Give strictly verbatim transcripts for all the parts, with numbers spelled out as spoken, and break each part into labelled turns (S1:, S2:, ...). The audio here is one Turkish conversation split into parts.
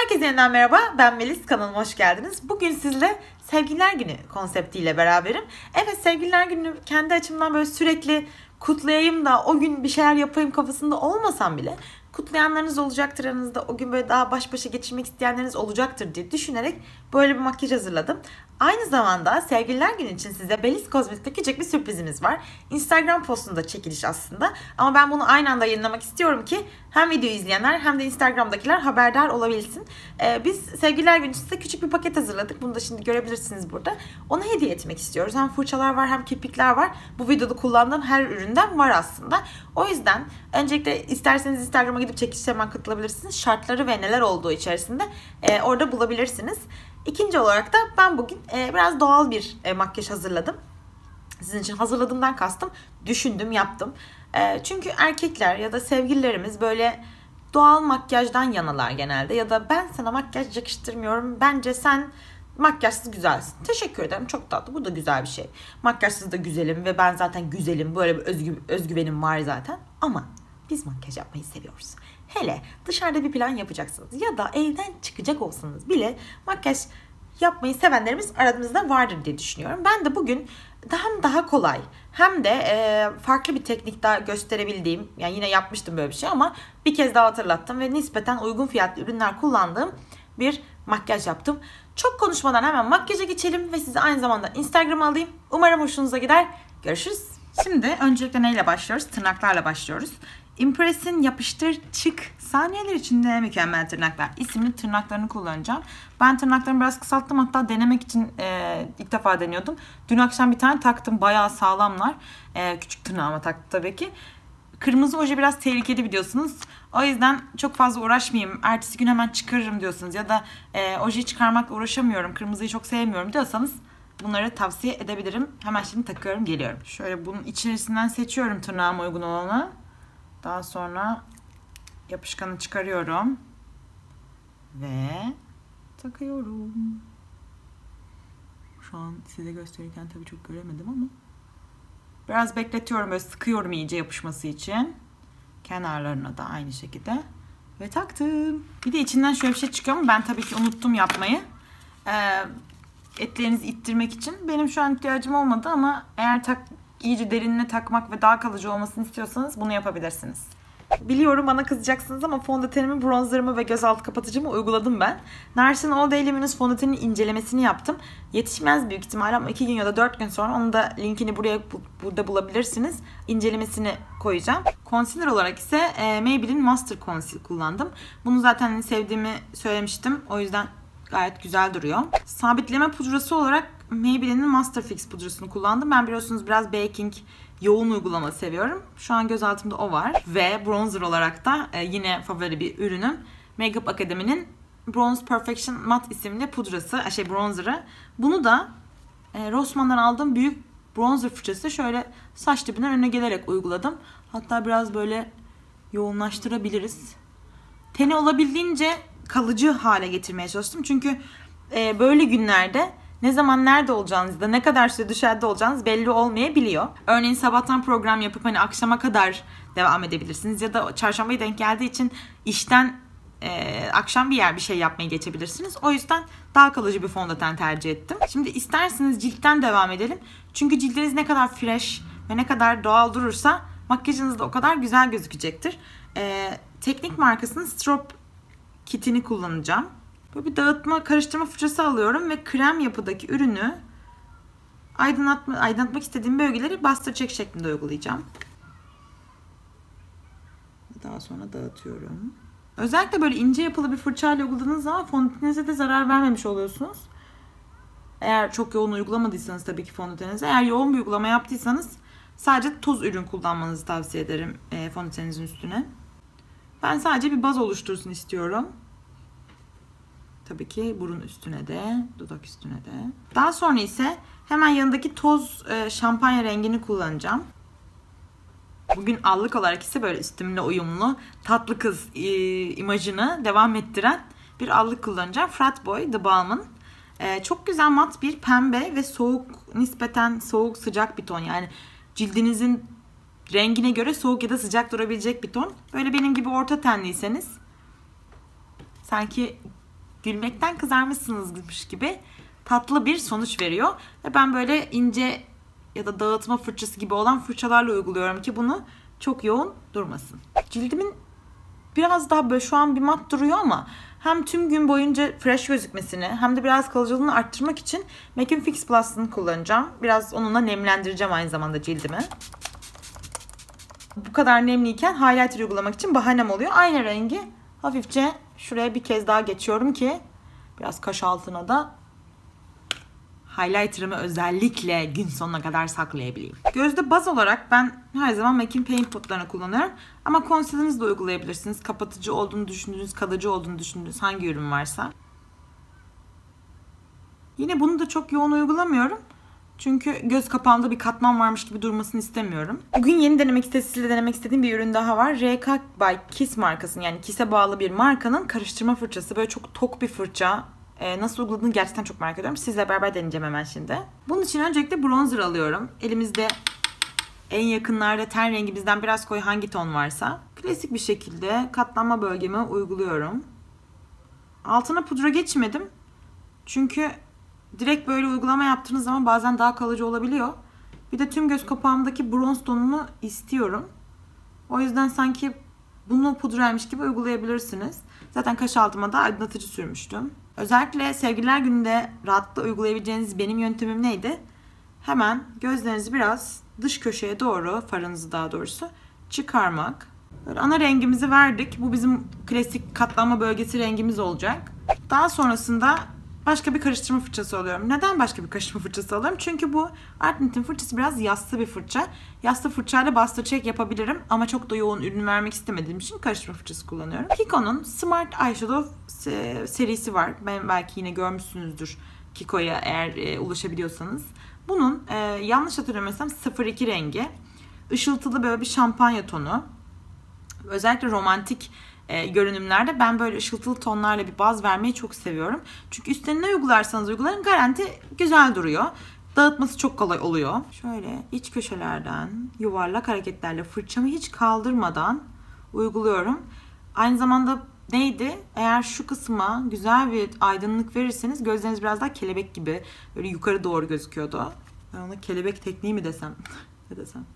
S1: Herkese yeniden merhaba, ben Melis, kanalıma hoş geldiniz. Bugün sizle Sevgililer Günü konseptiyle beraberim. Evet, Sevgililer Günü kendi açımdan böyle sürekli kutlayayım da o gün bir şeyler yapayım kafasında olmasam bile kutlayanlarınız olacaktır aranızda, o gün böyle daha baş başa geçirmek isteyenleriniz olacaktır diye düşünerek böyle bir makyaj hazırladım. Aynı zamanda Sevgililer Günü için size Belize Kozmetik'te küçük bir sürprizimiz var. Instagram postunda çekiliş aslında. Ama ben bunu aynı anda yayınlamak istiyorum ki hem videoyu izleyenler hem de Instagram'dakiler haberdar olabilsin. Ee, biz Sevgililer Günü için size küçük bir paket hazırladık. Bunu da şimdi görebilirsiniz burada. Onu hediye etmek istiyoruz. Hem fırçalar var hem kirpikler var. Bu videoda kullandığım her üründen var aslında. O yüzden öncelikle isterseniz Instagram'a gidip çekilişe hemen katılabilirsiniz. Şartları ve neler olduğu içerisinde e, orada bulabilirsiniz. İkinci olarak da ben bugün e, biraz doğal bir e, makyaj hazırladım. Sizin için hazırladığımdan kastım düşündüm, yaptım. E, çünkü erkekler ya da sevgililerimiz böyle doğal makyajdan yanalar genelde. Ya da ben sana makyaj yakıştırmıyorum, bence sen makyajsız güzelsin. Teşekkür ederim, çok tatlı, bu da güzel bir şey. Makyajsız da güzelim ve ben zaten güzelim, böyle bir özgü, özgüvenim var zaten. Ama biz makyaj yapmayı seviyoruz. Hele dışarıda bir plan yapacaksınız ya da evden çıkacak olsanız bile makyaj yapmayı sevenlerimiz aramızda vardır diye düşünüyorum. Ben de bugün hem daha kolay hem de e, farklı bir teknik daha gösterebildiğim, yani yine yapmıştım böyle bir şey ama bir kez daha hatırlattım ve nispeten uygun fiyatlı ürünler kullandığım bir makyaj yaptım. Çok konuşmadan hemen makyaja geçelim ve sizi aynı zamanda Instagram'a alayım. Umarım hoşunuza gider. Görüşürüz. Şimdi öncelikle neyle başlıyoruz? Tırnaklarla başlıyoruz. Impress'in yapıştır çık saniyeler içinde mükemmel tırnaklar isimli tırnaklarını kullanacağım. Ben tırnaklarımı biraz kısalttım, hatta denemek için e, ilk defa deniyordum. Dün akşam bir tane taktım, bayağı sağlamlar. E, küçük tırnağıma taktım tabii ki. Kırmızı oje biraz tehlikeli biliyorsunuz. O yüzden çok fazla uğraşmayayım, ertesi gün hemen çıkarırım diyorsunuz ya da e, ojeyi çıkarmakla uğraşamıyorum, kırmızıyı çok sevmiyorum diyorsanız bunları tavsiye edebilirim. Hemen şimdi takıyorum, geliyorum. Şöyle bunun içerisinden seçiyorum tırnağıma uygun olanı. Daha sonra yapışkanı çıkarıyorum ve takıyorum. Şu an size gösterirken tabii çok göremedim ama biraz bekletiyorum, böyle sıkıyorum iyice yapışması için. Kenarlarına da aynı şekilde ve taktım. Bir de içinden şöyle bir şey çıkıyor ama ben tabii ki unuttum yapmayı. Ee, etlerinizi ittirmek için. Benim şu an ihtiyacım olmadı ama eğer tak iyice derinine takmak ve daha kalıcı olmasını istiyorsanız bunu yapabilirsiniz. Biliyorum bana kızacaksınız ama fondötenimi, bronzerımı ve gözaltı kapatıcımı uyguladım ben. Narsin All Day Luminous fondötenin incelemesini yaptım. Yetişmez büyük ihtimalle ama iki gün ya da dört gün sonra onu da linkini buraya burada bulabilirsiniz. İncelemesini koyacağım. Concealer olarak ise e, Maybelline Master Concealer kullandım. Bunu zaten sevdiğimi söylemiştim. O yüzden gayet güzel duruyor. Sabitleme pudrası olarak Maybelline'in Master Fix pudrasını kullandım. Ben biliyorsunuz biraz baking, yoğun uygulama seviyorum. Şu an göz altımda o var. Ve bronzer olarak da e, yine favori bir ürünüm. Makeup Academy'nin Bronze Perfection Matte isimli pudrası, şey bronzerı. Bunu da e, Rossmann'dan aldığım büyük bronzer fırçası şöyle saç dibinden önüne gelerek uyguladım. Hatta biraz böyle yoğunlaştırabiliriz. Teni olabildiğince kalıcı hale getirmeye çalıştım. Çünkü e, böyle günlerde ne zaman nerede olacağınız da ne kadar süre dışarıda olacağınız belli olmayabiliyor. Örneğin sabahtan program yapıp hani akşama kadar devam edebilirsiniz. Ya da çarşambaya denk geldiği için işten e, akşam bir yer bir şey yapmaya geçebilirsiniz. O yüzden daha kalıcı bir fondöten tercih ettim. Şimdi isterseniz ciltten devam edelim. Çünkü cildiniz ne kadar fresh ve ne kadar doğal durursa makyajınız da o kadar güzel gözükecektir. E, teknik markasının Strop kitini kullanacağım. Böyle bir dağıtma, karıştırma fırçası alıyorum ve krem yapıdaki ürünü aydınlatma, aydınlatmak istediğim bölgeleri bastır çek şeklinde uygulayacağım. Daha sonra dağıtıyorum. Özellikle böyle ince yapılı bir fırçayla uyguladığınız zaman fondöteninize de zarar vermemiş oluyorsunuz. Eğer çok yoğun uygulamadıysanız tabii ki fondöteninize. Eğer yoğun bir uygulama yaptıysanız sadece toz ürün kullanmanızı tavsiye ederim e, fondöteninizin üstüne. Ben sadece bir baz oluştursun istiyorum. Tabii ki burun üstüne de, dudak üstüne de. Daha sonra ise hemen yanındaki toz e, şampanya rengini kullanacağım. Bugün allık olarak ise böyle üstümle uyumlu tatlı kız e, imajını devam ettiren bir allık kullanacağım. Frat Boy The Balm'ın. E, çok güzel mat bir pembe ve soğuk, nispeten soğuk sıcak bir ton. Yani cildinizin rengine göre soğuk ya da sıcak durabilecek bir ton. Böyle benim gibi orta tenliyseniz sanki gülmekten kızarmışsınızmış gibi tatlı bir sonuç veriyor. Ve ben böyle ince ya da dağıtma fırçası gibi olan fırçalarla uyguluyorum ki bunu çok yoğun durmasın. Cildimin biraz daha böyle şu an bir mat duruyor ama hem tüm gün boyunca fresh gözükmesini hem de biraz kalıcılığını arttırmak için M A C'in Fix Plus'ını kullanacağım. Biraz onunla nemlendireceğim aynı zamanda cildimi. Bu kadar nemliyken highlighter uygulamak için bahanem oluyor. Aynı rengi hafifçe şuraya bir kez daha geçiyorum ki biraz kaş altına da highlighter'ımı özellikle gün sonuna kadar saklayabileyim. Gözde baz olarak ben her zaman M A C'in Paint Pot'larını kullanıyorum. Ama concealer'ınızı da uygulayabilirsiniz. Kapatıcı olduğunu düşündüğünüz, kalıcı olduğunu düşündüğünüz hangi ürün varsa. Yine bunu da çok yoğun uygulamıyorum. Çünkü göz kapağımda bir katman varmış gibi durmasını istemiyorum. Bugün yeni denemek istediğim, sizle denemek istediğim bir ürün daha var. R K by Kiss markasının, yani Kiss'e bağlı bir markanın karıştırma fırçası. Böyle çok tok bir fırça. Ee, nasıl uyguladığını gerçekten çok merak ediyorum. Sizle beraber deneyeceğim hemen şimdi. Bunun için öncelikle bronzer alıyorum. Elimizde en yakınlarda ten rengimizden biraz koyu hangi ton varsa. Klasik bir şekilde katlanma bölgeme uyguluyorum. Altına pudra geçmedim. Çünkü direkt böyle uygulama yaptığınız zaman bazen daha kalıcı olabiliyor. Bir de tüm göz kapağımdaki bronz tonunu istiyorum. O yüzden sanki bunu pudraymış gibi uygulayabilirsiniz. Zaten kaş altıma da aydınlatıcı sürmüştüm. Özellikle Sevgililer Günü'nde rahatlıkla uygulayabileceğiniz benim yöntemim neydi? Hemen gözlerinizi biraz dış köşeye doğru, farınızı daha doğrusu çıkarmak. Böyle ana rengimizi verdik. Bu bizim klasik katlanma bölgesi rengimiz olacak. Daha sonrasında başka bir karıştırma fırçası alıyorum. Neden başka bir karıştırma fırçası alıyorum? Çünkü bu Art Knit'in fırçası biraz yassı bir fırça. Yassı fırçayla bastır çek yapabilirim ama çok da yoğun ürün vermek istemediğim için karıştırma fırçası kullanıyorum. Kiko'nun Smart Eyeshadow serisi var. Ben belki yine görmüşsünüzdür Kiko'ya eğer e, ulaşabiliyorsanız. Bunun e, yanlış hatırlamıyorsam sıfır iki rengi. Işıltılı böyle bir şampanya tonu. Özellikle romantik E, görünümlerde ben böyle ışıltılı tonlarla bir baz vermeyi çok seviyorum. Çünkü üstüne ne uygularsanız uygulayın garanti güzel duruyor. Dağıtması çok kolay oluyor. Şöyle iç köşelerden yuvarlak hareketlerle fırçamı hiç kaldırmadan uyguluyorum. Aynı zamanda neydi? Eğer şu kısma güzel bir aydınlık verirseniz gözleriniz biraz daha kelebek gibi böyle yukarı doğru gözüküyordu. Ben ona kelebek tekniği mi desem? Ne desem?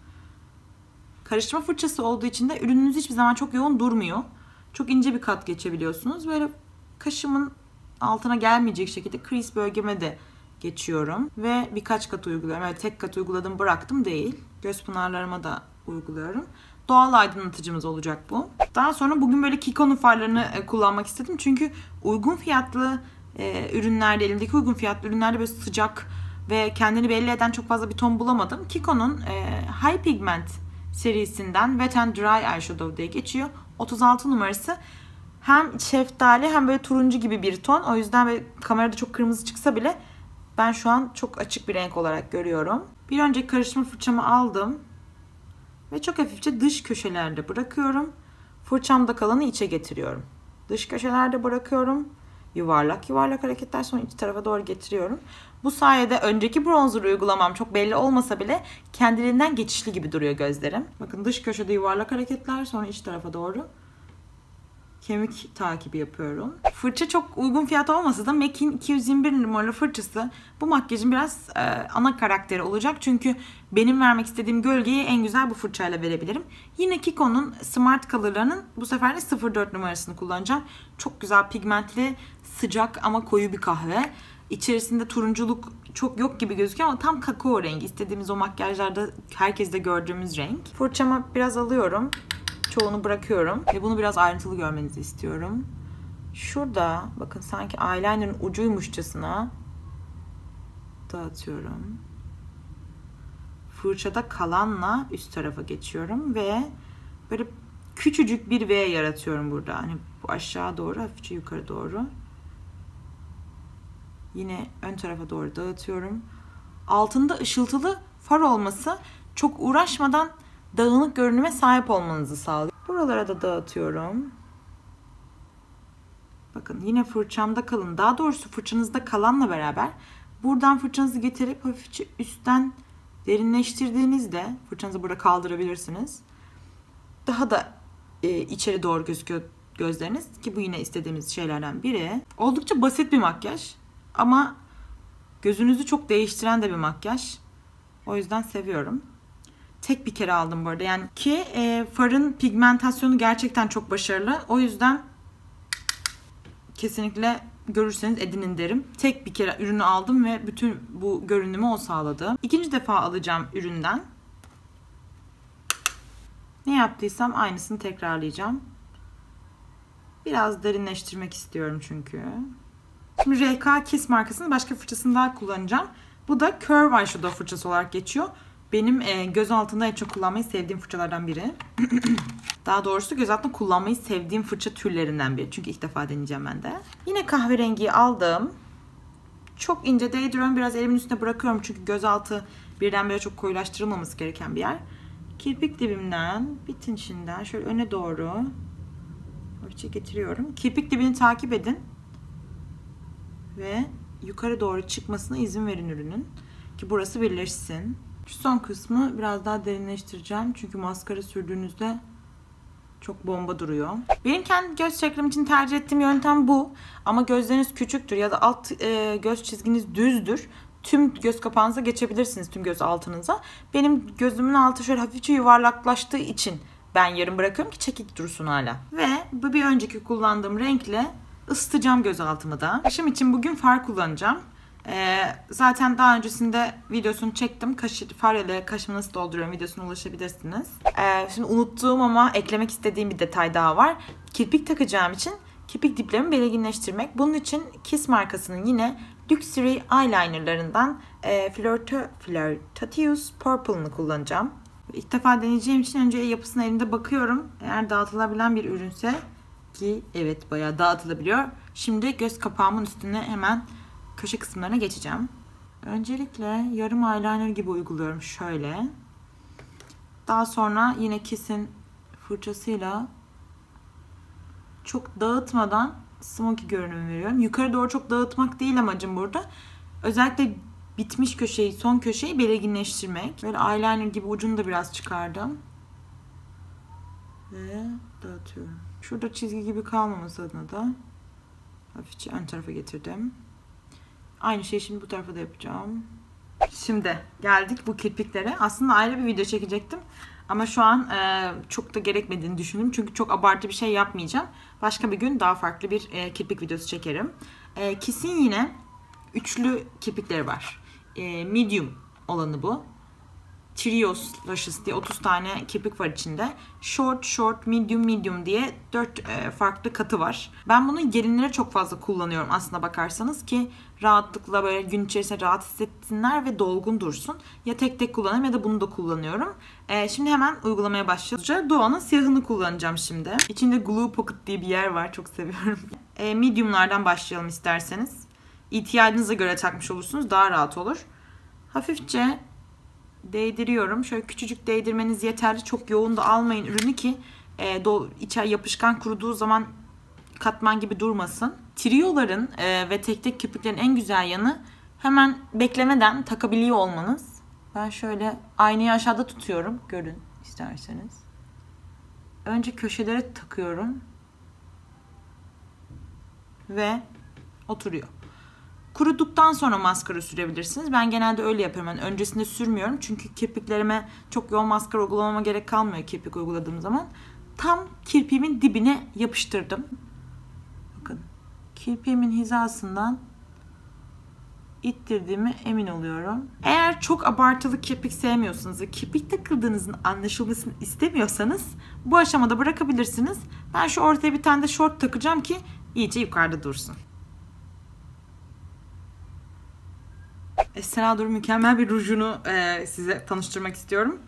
S1: Karıştırma fırçası olduğu için de ürününüz hiçbir zaman çok yoğun durmuyor. Çok ince bir kat geçebiliyorsunuz. Böyle kaşımın altına gelmeyecek şekilde crease bölgeme de geçiyorum. Ve birkaç kat uyguluyorum. Evet, tek kat uyguladım bıraktım değil. Göz pınarlarıma da uyguluyorum. Doğal aydınlatıcımız olacak bu. Daha sonra bugün böyle Kiko'nun farlarını kullanmak istedim. Çünkü uygun fiyatlı e, ürünlerde, elimdeki uygun fiyatlı ürünlerde böyle sıcak ve kendini belli eden çok fazla bir ton bulamadım. Kiko'nun e, High Pigment serisinden Wet and Dry Eyeshadow diye geçiyor. otuz altı numarası. Hem şeftali hem böyle turuncu gibi bir ton. O yüzden böyle kamerada çok kırmızı çıksa bile ben şu an çok açık bir renk olarak görüyorum. Bir önceki karıştırma fırçamı aldım. Ve çok hafifçe dış köşelerde bırakıyorum. Fırçamda kalanı içe getiriyorum. Dış köşelerde bırakıyorum. Yuvarlak yuvarlak hareketler, sonra iç tarafa doğru getiriyorum. Bu sayede önceki bronzer uygulamam çok belli olmasa bile kendiliğinden geçişli gibi duruyor gözlerim. Bakın dış köşede yuvarlak hareketler, sonra iç tarafa doğru kemik takibi yapıyorum. Fırça çok uygun fiyat olmasa da M A C'in iki yüz yirmi bir numaralı fırçası bu makyajın biraz e, ana karakteri olacak. Çünkü benim vermek istediğim gölgeyi en güzel bu fırçayla verebilirim. Yine Kiko'nun Smart Color'larının bu sefer de sıfır dört numarasını kullanacağım. Çok güzel pigmentli, sıcak ama koyu bir kahve. İçerisinde turunculuk çok yok gibi gözüküyor ama tam kakao rengi. İstediğimiz o makyajlarda herkeste gördüğümüz renk. Fırçamı biraz alıyorum. Çoğunu bırakıyorum. Ve bunu biraz ayrıntılı görmenizi istiyorum. Şurada bakın sanki eyeliner'ın ucuymuşçasına dağıtıyorum. Fırçada kalanla üst tarafa geçiyorum ve böyle küçücük bir V yaratıyorum burada. Hani bu aşağı doğru, hafifçe yukarı doğru. Yine ön tarafa doğru dağıtıyorum. Altında ışıltılı far olması çok uğraşmadan dağınık görünüme sahip olmanızı sağlıyor. Buralara da dağıtıyorum. Bakın yine fırçamda kalın. Daha doğrusu fırçanızda kalanla beraber buradan fırçanızı getirip hafifçe üstten derinleştirdiğinizde fırçanızı burada kaldırabilirsiniz. Daha da e, içeri doğru gözüküyor gözleriniz. Ki bu yine istediğimiz şeylerden biri. Oldukça basit bir makyaj. Ama gözünüzü çok değiştiren de bir makyaj. O yüzden seviyorum. Tek bir kere aldım bu arada. Yani ki e, farın pigmentasyonu gerçekten çok başarılı. O yüzden kesinlikle görürseniz edinin derim. Tek bir kere ürünü aldım ve bütün bu görünümü o sağladı. İkinci defa alacağım üründen. Ne yaptıysam aynısını tekrarlayacağım. Biraz derinleştirmek istiyorum çünkü. Şimdi R K Kiss markasının başka fırçasını daha kullanacağım. Bu da Curve Eyeshadow fırçası olarak geçiyor. Benim e, göz altında en çok kullanmayı sevdiğim fırçalardan biri. Daha doğrusu göz altında kullanmayı sevdiğim fırça türlerinden biri. Çünkü ilk defa deneyeceğim ben de. Yine kahverengiyi aldım. Çok ince değdiriyorum. Biraz elimin üstüne bırakıyorum. Çünkü göz altı birdenbire çok koyulaştırılmaması gereken bir yer. Kirpik dibimden, bitin içinden şöyle öne doğru fırça getiriyorum. Kirpik dibini takip edin. Ve yukarı doğru çıkmasına izin verin ürünün. Ki burası birleşsin. Şu son kısmı biraz daha derinleştireceğim. Çünkü maskara sürdüğünüzde çok bomba duruyor. Benim kendi göz şeklim için tercih ettiğim yöntem bu. Ama gözleriniz küçüktür ya da alt e, göz çizginiz düzdür. Tüm göz kapağınıza geçebilirsiniz, tüm göz altınıza. Benim gözümün altı şöyle hafifçe yuvarlaklaştığı için ben yarım bırakıyorum ki çekik dursun hala. Ve bu bir önceki kullandığım renkle ısıtacağım göz altımı da. Kaşım için bugün far kullanacağım. Ee, zaten daha öncesinde videosunu çektim. Kaşı, far ile kaşımı nasıl dolduruyorum videosuna ulaşabilirsiniz. Ee, şimdi unuttuğum ama eklemek istediğim bir detay daha var. Kirpik takacağım için kirpik diplerimi belirginleştirmek. Bunun için Kiss markasının yine Luxury Eyelinerlarından e, Flirtatious Purple'ını kullanacağım. İlk defa deneyeceğim için önce yapısına elimde bakıyorum. Eğer dağıtılabilen bir ürünse, ki evet bayağı dağıtılabiliyor. Şimdi göz kapağımın üstüne hemen köşe kısımlarına geçeceğim. Öncelikle yarım eyeliner gibi uyguluyorum şöyle. Daha sonra yine Kiss'in fırçasıyla çok dağıtmadan smoky görünüm veriyorum. Yukarı doğru çok dağıtmak değil amacım burada. Özellikle bitmiş köşeyi, son köşeyi belirginleştirmek. Böyle eyeliner gibi ucunu da biraz çıkardım. Ve dağıtıyorum. Şurada çizgi gibi kalmaması adına da hafifçe ön tarafa getirdim. Aynı şeyi şimdi bu tarafa da yapacağım. Şimdi geldik bu kirpiklere. Aslında ayrı bir video çekecektim. Ama şu an e, çok da gerekmediğini düşündüm. Çünkü çok abartı bir şey yapmayacağım. Başka bir gün daha farklı bir e, kirpik videosu çekerim. E, Kiss'in yine üçlü kirpikleri var. E, medium olanı bu. Trios Lashes diye otuz tane kirpik var içinde. Short, short, medium, medium diye dört e, farklı katı var. Ben bunu gelinlere çok fazla kullanıyorum aslına bakarsanız ki rahatlıkla böyle gün içerisinde rahat hissetsinler ve dolgun dursun. Ya tek tek kullanıyorum ya da bunu da kullanıyorum. E, şimdi hemen uygulamaya başlayacağız. Doğan'ın siyahını kullanacağım şimdi. İçinde Glue Pocket diye bir yer var. Çok seviyorum. E, mediumlardan başlayalım isterseniz. İhtiyacınıza göre takmış olursunuz. Daha rahat olur. Hafifçe değdiriyorum. Şöyle küçücük değdirmeniz yeterli. Çok yoğun da almayın ürünü ki e, do, içer yapışkan kuruduğu zaman katman gibi durmasın. Trioların e, ve tek tek kirpiklerin en güzel yanı hemen beklemeden takabiliyor olmanız. Ben şöyle aynayı aşağıda tutuyorum. Görün isterseniz. Önce köşelere takıyorum. Ve oturuyor. Kuruduktan sonra maskara sürebilirsiniz. Ben genelde öyle yapıyorum. Yani öncesinde sürmüyorum. Çünkü kirpiklerime çok yoğun maskara uygulamama gerek kalmıyor kirpik uyguladığım zaman. Tam kirpiğimin dibine yapıştırdım. Bakın. Kirpiğimin hizasından ittirdiğime emin oluyorum. Eğer çok abartılı kirpik sevmiyorsanız ve kirpik takıldığınızın anlaşılmasını istemiyorsanız bu aşamada bırakabilirsiniz. Ben şu ortaya bir tane de short takacağım ki iyice yukarıda dursun. Estée Lauder'ın mükemmel bir rujunu e, size tanıştırmak istiyorum.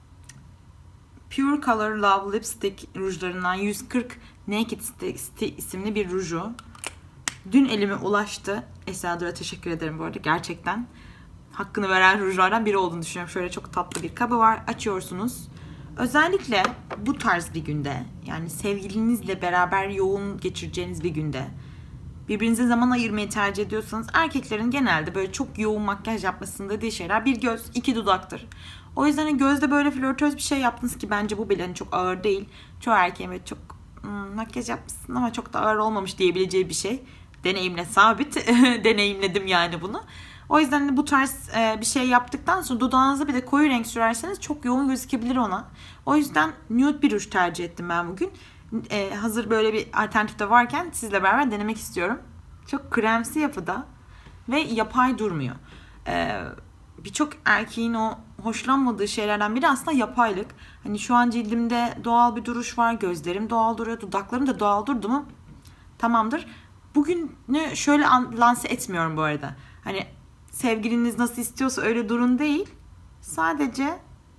S1: Pure Color Love Lipstick rujlarından yüz kırk Naked Stick isimli bir ruju. Dün elime ulaştı. Estée Lauder'a teşekkür ederim bu arada. Gerçekten hakkını veren rujlardan biri olduğunu düşünüyorum. Şöyle çok tatlı bir kabı var. Açıyorsunuz. Özellikle bu tarz bir günde, yani sevgilinizle beraber yoğun geçireceğiniz bir günde, birbirinize zaman ayırmayı tercih ediyorsanız, erkeklerin genelde böyle çok yoğun makyaj yapmasının dediği şeyler bir göz, iki dudaktır. O yüzden hani gözde böyle flörtöz bir şey yaptınız ki bence bu bile hani çok ağır değil. Çoğu erkeğin böyle çok hmm, makyaj yapmışsın ama çok da ağır olmamış diyebileceği bir şey. Deneyimle sabit. Deneyimledim yani bunu. O yüzden bu tarz e, bir şey yaptıktan sonra dudağınıza bir de koyu renk sürerseniz çok yoğun gözükebilir ona. O yüzden nude bir ruj tercih ettim ben bugün. E, hazır böyle bir alternatif de varken sizle beraber denemek istiyorum. Çok kremsi yapıda ve yapay durmuyor. E, Birçok erkeğin o hoşlanmadığı şeylerden biri aslında yapaylık. Hani şu an cildimde doğal bir duruş var, gözlerim doğal duruyor, dudaklarım da doğal durdu mu tamamdır. Bugün ne şöyle lanse etmiyorum bu arada. Hani sevgiliniz nasıl istiyorsa öyle durun değil. Sadece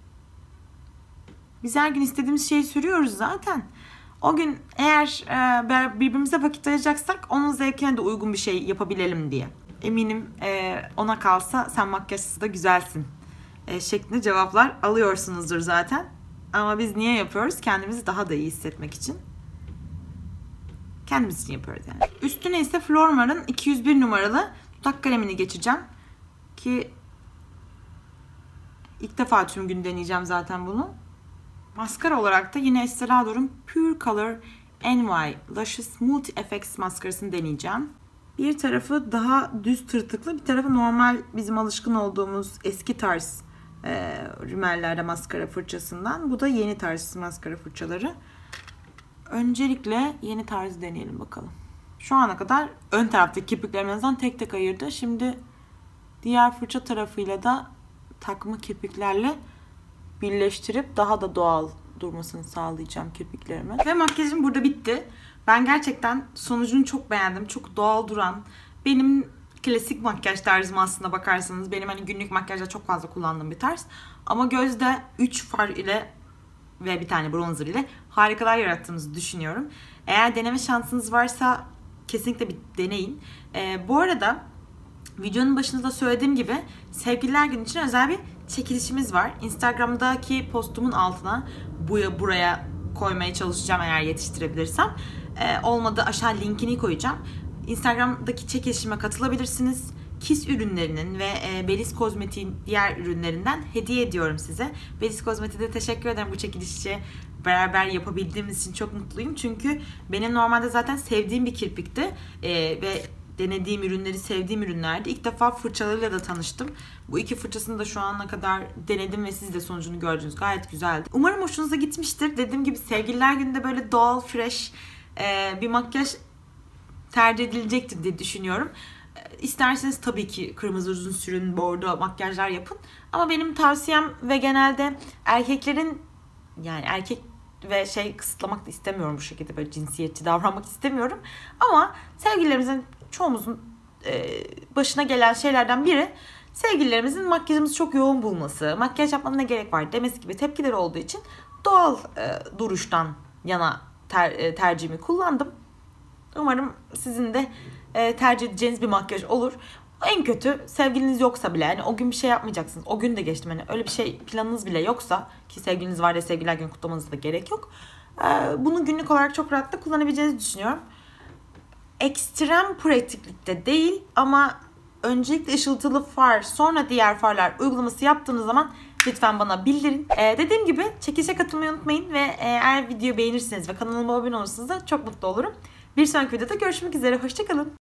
S1: biz her gün istediğimiz şeyi sürüyoruz zaten. O gün eğer e, birbirimize vakit ayıracaksak onun zevkine de uygun bir şey yapabilelim diye. Eminim e, ona kalsa sen makyajsız da güzelsin e, şeklinde cevaplar alıyorsunuzdur zaten. Ama biz niye yapıyoruz? Kendimizi daha da iyi hissetmek için. Kendimiz için yapıyoruz yani. Üstüne ise Flormar'ın iki yüz bir numaralı dudak kalemini geçeceğim. Ki ilk defa tüm gün deneyeceğim zaten bunu. Maskara olarak da yine Estee Lauder'ın Pure Color N Y Luscious Multi Effects maskarasını deneyeceğim. Bir tarafı daha düz tırtıklı, bir tarafı normal bizim alışkın olduğumuz eski tarz e, rümellerde maskara fırçasından. Bu da yeni tarz maskara fırçaları. Öncelikle yeni tarzı deneyelim bakalım. Şu ana kadar ön taraftaki kirpiklerimizden tek tek ayırdı. Şimdi diğer fırça tarafıyla da takma kirpiklerle birleştirip daha da doğal durmasını sağlayacağım kirpiklerime. Ve makyajım burada bitti. Ben gerçekten sonucunu çok beğendim. Çok doğal duran. Benim klasik makyaj tarzım aslında bakarsanız. Benim hani günlük makyajda çok fazla kullandığım bir tarz. Ama gözde üç far ile ve bir tane bronzer ile harikalar yarattığımızı düşünüyorum. Eğer deneme şansınız varsa kesinlikle bir deneyin. Ee, bu arada videonun başında da söylediğim gibi Sevgililer Günü için özel bir çekilişimiz var. Instagram'daki postumun altına buya buraya koymaya çalışacağım eğer yetiştirebilirsem. Ee, olmadı aşağı linkini koyacağım. Instagram'daki çekilişime katılabilirsiniz. Kiss ürünlerinin ve e, Belize Kozmetik'in diğer ürünlerinden hediye ediyorum size. Belize Kozmetik'e teşekkür ederim bu çekilişi beraber yapabildiğimiz için çok mutluyum. Çünkü benim normalde zaten sevdiğim bir kirpikti e, ve denediğim ürünleri sevdiğim ürünlerdi. İlk defa fırçalarıyla da tanıştım. Bu iki fırçasını da şu ana kadar denedim ve siz de sonucunu gördünüz. Gayet güzeldi. Umarım hoşunuza gitmiştir. Dediğim gibi Sevgililer Günü'nde böyle doğal, fresh e, bir makyaj tercih edilecektir diye düşünüyorum. İsterseniz tabii ki kırmızı uzun sürün, bordo makyajlar yapın. Ama benim tavsiyem ve genelde erkeklerin yani erkek ve şey kısıtlamak da istemiyorum bu şekilde böyle cinsiyetçi davranmak istemiyorum. Ama sevgililerimizin çoğumuzun e, başına gelen şeylerden biri sevgililerimizin makyajımızı çok yoğun bulması, makyaj yapmana ne gerek var demesi gibi tepkileri olduğu için doğal e, duruştan yana ter, e, tercihimi kullandım. Umarım sizin de e, tercih edeceğiniz bir makyaj olur. En kötü sevgiliniz yoksa bile yani o gün bir şey yapmayacaksınız. O gün de geçtim hani öyle bir şey planınız bile yoksa ki sevgiliniz var ya Sevgililer Günü kutlamanıza da gerek yok. E, bunu günlük olarak çok rahatlıkla kullanabileceğinizi düşünüyorum. Ekstrem pratiklikte değil ama öncelikle ışıltılı far sonra diğer farlar uygulaması yaptığınız zaman lütfen bana bildirin. Ee, dediğim gibi çekilişe katılmayı unutmayın ve eğer videoyu beğenirseniz ve kanalıma abone olursanız da çok mutlu olurum. Bir sonraki videoda görüşmek üzere. Hoşçakalın.